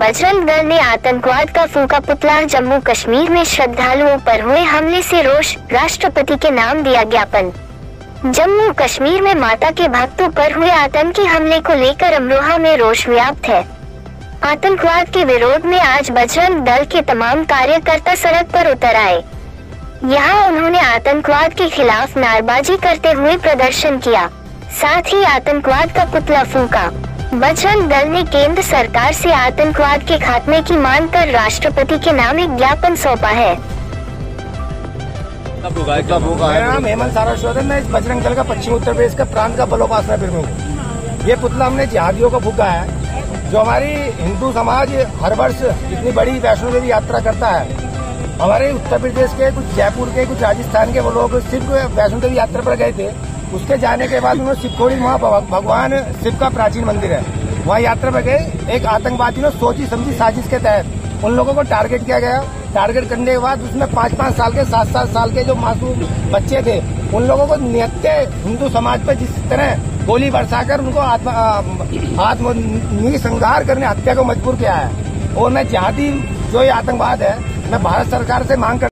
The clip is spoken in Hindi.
बजरंग दल ने आतंकवाद का फूका पुतला। जम्मू कश्मीर में श्रद्धालुओं पर हुए हमले से रोष, राष्ट्रपति के नाम दिया ज्ञापन। जम्मू कश्मीर में माता के भक्तों पर हुए आतंकी हमले को लेकर अमरोहा में रोष व्याप्त है। आतंकवाद के विरोध में आज बजरंग दल के तमाम कार्यकर्ता सड़क पर उतर आए। यहाँ उन्होंने आतंकवाद के खिलाफ नारेबाजी करते हुए प्रदर्शन किया, साथ ही आतंकवाद का पुतला फूका। बजरंग दल ने केंद्र सरकार से आतंकवाद के खात्मे की मांग कर राष्ट्रपति के नाम एक ज्ञापन सौंपा है। मेरा नाम हेमंत साराशोधन, मैं इस बजरंग दल का पश्चिमी उत्तर प्रदेश का प्रांत का बलोपासना प्रमुख हूँ। ये पुतला हमने जिहादियों को फूका है। जो हमारी हिंदू समाज हर वर्ष इतनी बड़ी वैष्णो देवी यात्रा करता है, हमारे उत्तर प्रदेश के कुछ जयपुर के कुछ राजस्थान के वो लोग सिर्फ वैष्णो देवी यात्रा पर गए थे। उसके जाने के बाद उन्होंने शिवखोड़ी, वहाँ भगवान शिव का प्राचीन मंदिर है, वहाँ यात्रा पर गए। एक आतंकवादी ने सोची समझी साजिश के तहत उन लोगों को टारगेट किया गया। टारगेट करने के बाद उसमें 5-5 साल के 7-7 साल के जो मासूम बच्चे थे, उन लोगों को निहत्ते हिंदू समाज पर जिस तरह गोली बरसाकर उनको आत्मनिर्संहार करने, हत्या को मजबूर किया है। और मैं जिहादी जो ये आतंकवाद है, मैं भारत सरकार से मांग कर